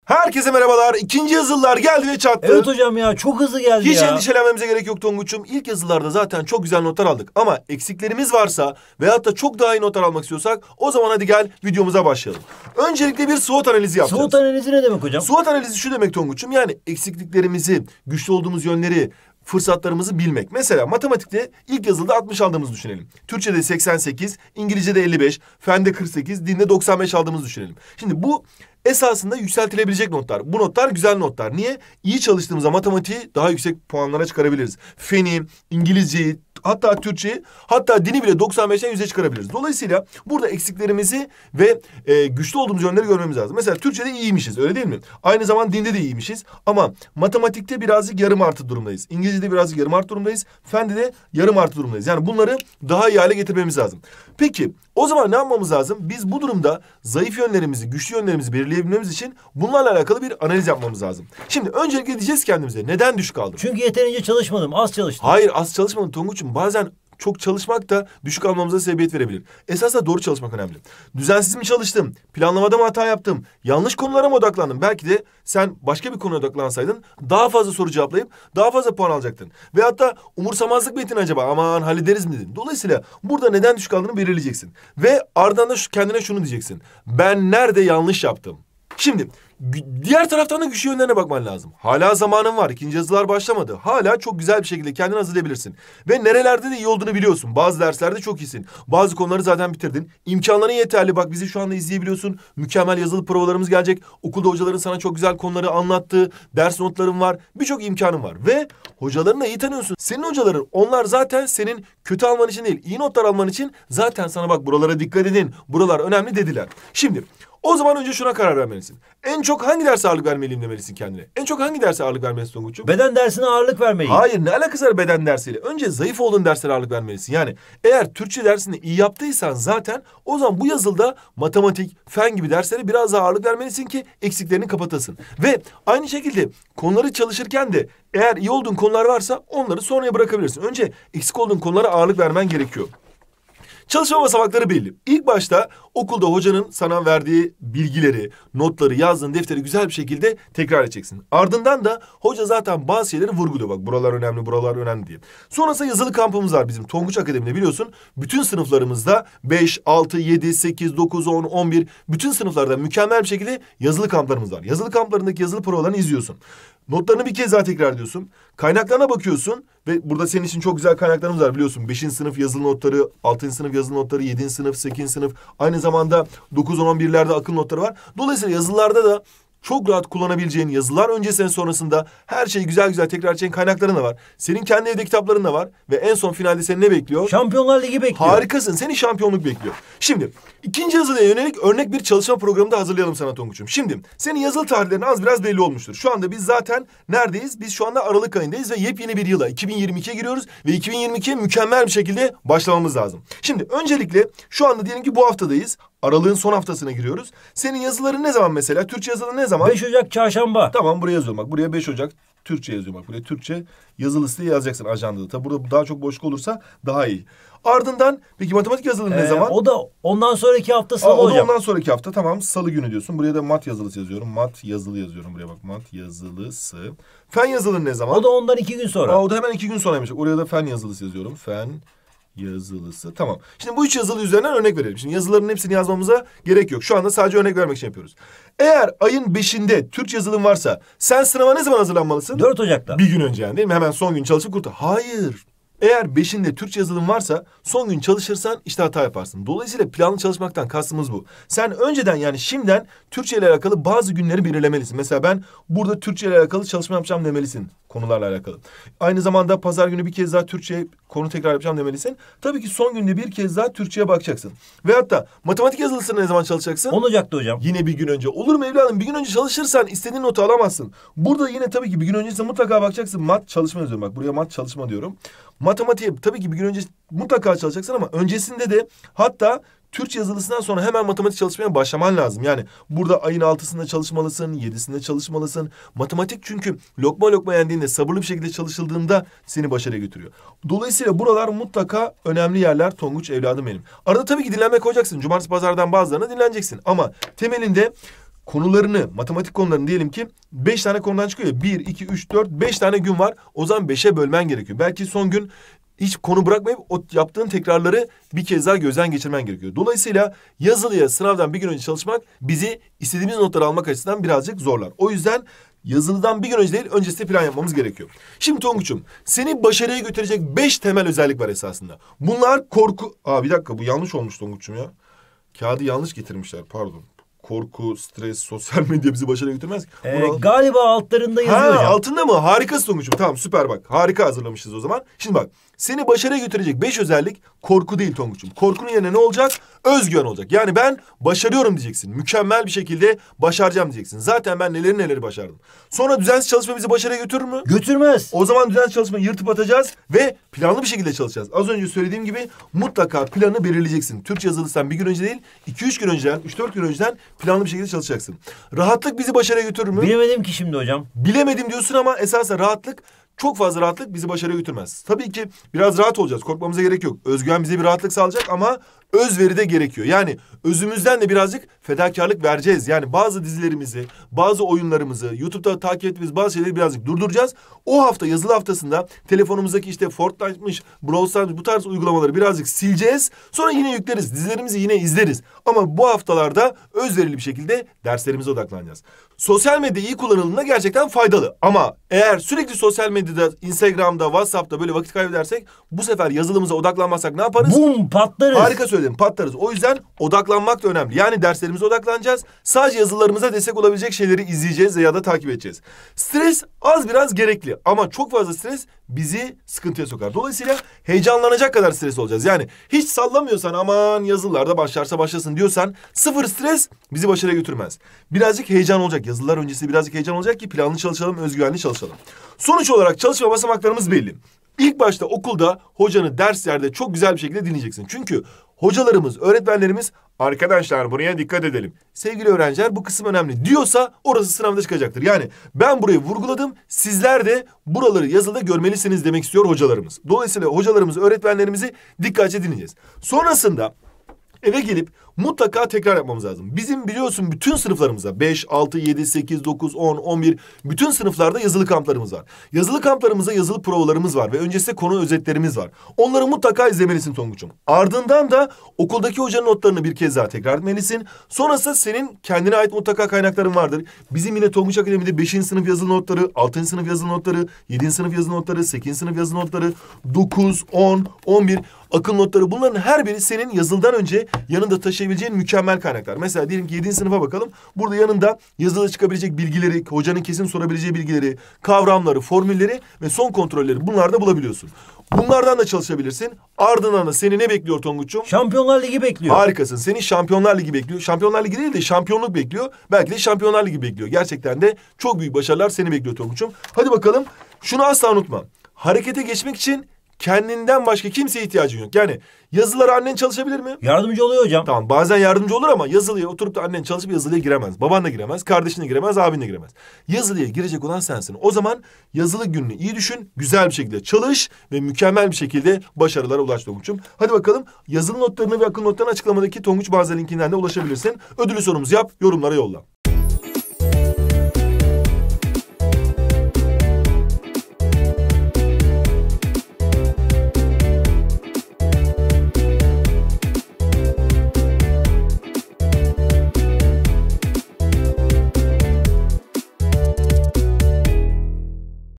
Herkese merhabalar. İkinci yazılılar geldi ve çattı. Evet hocam ya, çok hızlı geldi Hiç ya. endişelenmemize gerek yok Tonguç'um. İlk yazılarda zaten çok güzel notlar aldık. Ama eksiklerimiz varsa veyahut da çok daha iyi notlar almak istiyorsak o zaman hadi gel videomuza başlayalım. Öncelikle bir SWOT analizi yapacağız. SWOT analizi ne demek hocam? SWOT analizi şu demek Tonguç'um. Yani eksikliklerimizi, güçlü olduğumuz yönleri, fırsatlarımızı bilmek. Mesela matematikte ilk yazılıda 60 aldığımızı düşünelim. Türkçe'de 88, İngilizce'de 55, Fen'de 48, dinde 95 aldığımızı düşünelim. Şimdi bu esasında yükseltilebilecek notlar. Bu notlar güzel notlar. Niye? İyi çalıştığımızda matematiği daha yüksek puanlara çıkarabiliriz. Fen'i, İngilizceyi, hatta Türkçeyi, hatta dini bile 95'ten 100'e çıkarabiliriz. Dolayısıyla burada eksiklerimizi ve güçlü olduğumuz yönleri görmemiz lazım. Mesela Türkçe'de iyiymişiz, öyle değil mi? Aynı zaman dinde de iyiymişiz. Ama matematikte birazcık yarım artı durumdayız. İngilizce'de birazcık yarım artı durumdayız. Fen'de de yarım artı durumdayız. Yani bunları daha iyi hale getirmemiz lazım. Peki o zaman ne yapmamız lazım? Biz bu durumda zayıf yönlerimizi, güçlü yönlerimizi belirleyebilmemiz için bunlarla alakalı bir analiz yapmamız lazım. Şimdi öncelikle diyeceğiz kendimize, neden düşük aldım? Çünkü yeterince çalışmadım, az çalıştım. Hayır, az çalışmadın Tonguç'um. Bazen çok çalışmak da düşük almamıza sebebiyet verebilir. Esasında doğru çalışmak önemli. Düzensiz mi çalıştım? Planlamada mı hata yaptım? Yanlış konulara mı odaklandım? Belki de sen başka bir konuya odaklansaydın daha fazla soru cevaplayıp daha fazla puan alacaktın. Veyahut da umursamazlık mı ettin acaba? Aman hallederiz mi dedin? Dolayısıyla burada neden düşük aldığını belirleyeceksin. Ve ardından da kendine şunu diyeceksin. Ben nerede yanlış yaptım? Şimdi diğer taraftan da güçlü yönlerine bakman lazım. Hala zamanın var. İkinci yazılar başlamadı. Hala çok güzel bir şekilde kendini hazırlayabilirsin. Ve nerelerde de iyi olduğunu biliyorsun. Bazı derslerde çok iyisin. Bazı konuları zaten bitirdin. İmkanların yeterli. Bak bizi şu anda izleyebiliyorsun. Mükemmel yazılı provalarımız gelecek. Okulda hocaların sana çok güzel konuları anlattığı ders notların var. Birçok imkanın var. Ve hocalarını da iyi tanıyorsun. Senin hocaların, onlar zaten senin kötü alman için değil, iyi notlar alman için zaten sana bak buralara dikkat edin. Buralar önemli dediler. Şimdi o zaman önce şuna karar vermelisin. En çok hangi derse ağırlık vermeliyim demelisin kendine. En çok hangi derse ağırlık vermelisin Tonguç'um? Beden dersine ağırlık vermeliyim. Hayır, ne alakası var beden dersiyle? Önce zayıf olduğun derslere ağırlık vermelisin. Yani eğer Türkçe dersini iyi yaptıysan zaten o zaman bu yazılda matematik, fen gibi derslere biraz daha ağırlık vermelisin ki eksiklerini kapatasın. Ve aynı şekilde konuları çalışırken de eğer iyi olduğun konular varsa onları sonraya bırakabilirsin. Önce eksik olduğun konulara ağırlık vermen gerekiyor. Çalışma basamakları belli. İlk başta okulda hocanın sana verdiği bilgileri, notları, yazdığın defteri güzel bir şekilde tekrar edeceksin. Ardından da hoca zaten bazı şeyleri vurguluyor. Bak buralar önemli, buralar önemli diye. Sonrasında yazılı kampımız var bizim Tonguç Akademi'de biliyorsun. Bütün sınıflarımızda 5, 6, 7, 8, 9, 10, 11 bütün sınıflarda mükemmel bir şekilde yazılı kamplarımız var. Yazılı kamplarındaki yazılı provalarını izliyorsun. Notlarını bir kez daha tekrar ediyorsun. Kaynaklarına bakıyorsun ve burada senin için çok güzel kaynaklarımız var biliyorsun. 5. sınıf yazılı notları, 6. sınıf yazılı notları, 7. sınıf, 8. sınıf. Aynı zamanda 9, 10, 11'lerde akıl notları var. Dolayısıyla yazılılarda da çok rahat kullanabileceğin yazılar öncesinde sonrasında her şeyi güzel güzel tekrar edeceğin kaynakların da var. Senin kendi evde kitapların da var. Ve en son finalde seni ne bekliyor? Şampiyonlar Ligi bekliyor. Harikasın. Seni şampiyonluk bekliyor. Şimdi ikinci yazılıya yönelik örnek bir çalışma programı da hazırlayalım sana Tonguç'um. Şimdi senin yazılı tarihlerin az biraz belli olmuştur. Şu anda biz zaten neredeyiz? Biz şu anda Aralık ayındayız ve yepyeni bir yıla 2022'ye giriyoruz ve 2022'ye mükemmel bir şekilde başlamamız lazım. Şimdi öncelikle şu anda diyelim ki bu haftadayız. Aralığın son haftasına giriyoruz. Senin yazıların ne zaman mesela? Türkçe yazıların ne zaman? 5 Ocak çarşamba. Tamam buraya yazıyorum bak. Buraya 5 Ocak Türkçe yazıyorum bak. Buraya Türkçe yazılısı diye yazacaksın ajandada. Tabi burada daha çok boşluk olursa daha iyi. Ardından peki matematik yazılın ne zaman? O da ondan sonraki hafta salı o da hocam. ondan sonraki hafta tamam salı günü diyorsun. Buraya da mat yazılısı yazıyorum. Mat yazılı yazıyorum buraya bak. Mat yazılısı. Fen yazılın ne zaman? O da ondan 2 gün sonra. O da hemen 2 gün sonraymış. Oraya da fen yazılısı yazıyorum. Fen yazılısı. Tamam. Şimdi bu 3 yazılı üzerinden örnek verelim. Şimdi yazıların hepsini yazmamıza gerek yok. Şu anda sadece örnek vermek için yapıyoruz. Eğer ayın 5'inde Türkçe yazılın varsa sen sınava ne zaman hazırlanmalısın? 4 Ocak'ta. Bir gün önce yani değil mi? Hemen son gün çalışıp kurtar. Hayır. Eğer 5'inde Türkçe yazılım varsa son gün çalışırsan işte hata yaparsın. Dolayısıyla planlı çalışmaktan kastımız bu. Sen önceden yani şimdiden Türkçe ile alakalı bazı günleri belirlemelisin. Mesela ben burada Türkçe ile alakalı çalışma yapacağım demelisin konularla alakalı. Aynı zamanda pazar günü bir kez daha Türkçe konu tekrar yapacağım demelisin. Tabii ki son günde bir kez daha Türkçe'ye bakacaksın. Veyahut da matematik yazılısını ne zaman çalışacaksın? 10 Ocak'ta hocam. Yine bir gün önce. Olur mu evladım? Bir gün önce çalışırsan istediğin notu alamazsın. Burada yine tabii ki bir gün öncesinde mutlaka bakacaksın. Mat çalışma yazıyorum bak. Buraya mat çalışma diyorum. Matematiğe tabii ki bir gün önce mutlaka çalışacaksın ama öncesinde de hatta Türkçe yazılısından sonra hemen matematik çalışmaya başlaman lazım. Yani burada ayın 6'sında çalışmalısın, 7'sinde çalışmalısın. Matematik çünkü lokma lokma yendiğinde, sabırlı bir şekilde çalışıldığında seni başarıya götürüyor. Dolayısıyla buralar mutlaka önemli yerler Tonguç evladım benim. Arada tabii ki dinlenmek koyacaksın. Cumartesi pazardan bazılarına dinleneceksin. Ama temelinde konularını, matematik konularını diyelim ki 5 tane konudan çıkıyor ya. 1, 2, 3, 4, 5 tane gün var. O zaman 5'e bölmen gerekiyor. Belki son gün hiç konu bırakmayıp o yaptığın tekrarları bir kez daha gözden geçirmen gerekiyor. Dolayısıyla yazılıya sınavdan bir gün önce çalışmak bizi istediğimiz notları almak açısından birazcık zorlar. O yüzden yazılıdan bir gün önce değil, öncesinde plan yapmamız gerekiyor. Şimdi Tonguç'um, seni başarıya götürecek 5 temel özellik var esasında. Bunlar korku... Bir dakika, bu yanlış olmuş Tonguç'um ya. Kağıdı yanlış getirmişler, pardon. Korku, stres, sosyal medya bizi başarıya götürmez ki. Galiba altlarında yazıyor hocam. Altında mı? Harikasın Tonguç'um. Tamam, süper bak. Harika hazırlamışız o zaman. Şimdi bak, seni başarıya götürecek 5 özellik korku değil Tonguç'um. Korkunun yerine ne olacak? Özgüven olacak. Yani ben başarıyorum diyeceksin. Mükemmel bir şekilde başaracağım diyeceksin. Zaten ben neleri başardım. Sonra düzensiz çalışma bizi başarıya götürür mü? Götürmez. O zaman düzensiz çalışmayı yırtıp atacağız ve planlı bir şekilde çalışacağız. Az önce söylediğim gibi mutlaka planı belirleyeceksin. Türkçe yazılırsan bir gün önce değil, 2-3 gün önceden, 3-4 gün önceden planlı bir şekilde çalışacaksın. Rahatlık bizi başarıya götürür mü? Bilemedim ki şimdi hocam. Bilemedim diyorsun ama esasında rahatlık, çok fazla rahatlık bizi başarıya götürmez. Tabii ki biraz rahat olacağız. Korkmamıza gerek yok. Özgüven bize bir rahatlık sağlayacak ama özveri de gerekiyor. Yani özümüzden de birazcık fedakarlık vereceğiz. Yani bazı dizilerimizi, bazı oyunlarımızı, YouTube'da takip ettiğimiz bazı şeyleri birazcık durduracağız. O hafta, yazılı haftasında telefonumuzdaki işte Fortnite'mış, Brawl Stars'mış, bu tarz uygulamaları birazcık sileceğiz. Sonra yine yükleriz. Dizilerimizi yine izleriz. Ama bu haftalarda özverili bir şekilde derslerimize odaklanacağız. Sosyal medya iyi kullanıldığında gerçekten faydalı. Ama eğer sürekli sosyal medyada, Instagram'da, WhatsApp'ta böyle vakit kaybedersek, bu sefer yazılımıza odaklanmazsak ne yaparız? Bum, patlarız. Harika söyledin, patlarız. O yüzden odaklanmak da önemli. Yani derslerimize odaklanacağız. Sadece yazılarımıza destek olabilecek şeyleri izleyeceğiz ya da takip edeceğiz. Stres az biraz gerekli ama çok fazla stres bizi sıkıntıya sokar. Dolayısıyla heyecanlanacak kadar stres olacağız. Yani hiç sallamıyorsan, aman yazılarda başlarsa başlasın diyorsan, sıfır stres bizi başarıya götürmez. Birazcık heyecan olacak. Yazılar öncesi birazcık heyecan olacak ki planlı çalışalım, özgüvenli çalışalım. Sonuç olarak çalışma basamaklarımız belli. İlk başta okulda hocanı derslerde çok güzel bir şekilde dinleyeceksin. Çünkü hocalarımız, öğretmenlerimiz arkadaşlar buraya dikkat edelim, sevgili öğrenciler bu kısım önemli diyorsa orası sınavda çıkacaktır. Yani ben burayı vurguladım, sizler de buraları yazıda görmelisiniz demek istiyor hocalarımız. Dolayısıyla hocalarımız, öğretmenlerimizi dikkatli dinleyeceğiz. Sonrasında eve gelip mutlaka tekrar yapmamız lazım. Bizim biliyorsun bütün sınıflarımızda 5, 6, 7, 8, 9, 10, 11 bütün sınıflarda yazılı kamplarımız var. Yazılı kamplarımızda yazılı provalarımız var ve öncesinde konu özetlerimiz var. Onları mutlaka izlemelisin Tonguç'um. Ardından da okuldaki hocanın notlarını bir kez daha tekrar etmelisin. Sonrasında senin kendine ait mutlaka kaynakların vardır. Bizim yine Tonguç Akademi'de 5. sınıf yazılı notları, 6. sınıf yazılı notları, 7. sınıf yazılı notları, 8. sınıf yazılı notları, 9, 10, 11 akıl notları, bunların her biri senin yazılıdan önce yanında taşıyabileceğin mükemmel kaynaklar. Mesela diyelim ki 7. sınıfa bakalım. Burada yanında yazıda çıkabilecek bilgileri, hocanın kesin sorabileceği bilgileri, kavramları, formülleri ve son kontrolleri, bunlar da bulabiliyorsun. Bunlardan da çalışabilirsin. Ardından da seni ne bekliyor Tonguç'um? Şampiyonlar Ligi bekliyor. Harikasın. Seni Şampiyonlar Ligi bekliyor. Şampiyonlar Ligi değil de şampiyonluk bekliyor. Belki de Şampiyonlar Ligi bekliyor. Gerçekten de çok büyük başarılar seni bekliyor Tonguç'um. Hadi bakalım. Şunu asla unutma. Harekete geçmek için kendinden başka kimseye ihtiyacın yok. Yani yazılara annen çalışabilir mi? Yardımcı oluyor hocam. Tamam, bazen yardımcı olur ama yazılıya oturup da annen çalışıp yazılıya giremez. Baban da giremez, kardeşin de giremez, abin de giremez. Yazılıya girecek olan sensin. O zaman yazılı gününü iyi düşün, güzel bir şekilde çalış ve mükemmel bir şekilde başarılara ulaş Tonguç'um. Hadi bakalım, yazılı notlarını ve akıl notlarını açıklamadaki Tonguç Bazı linkinden de ulaşabilirsin. Ödülü sorumuzu yap, yorumlara yolla.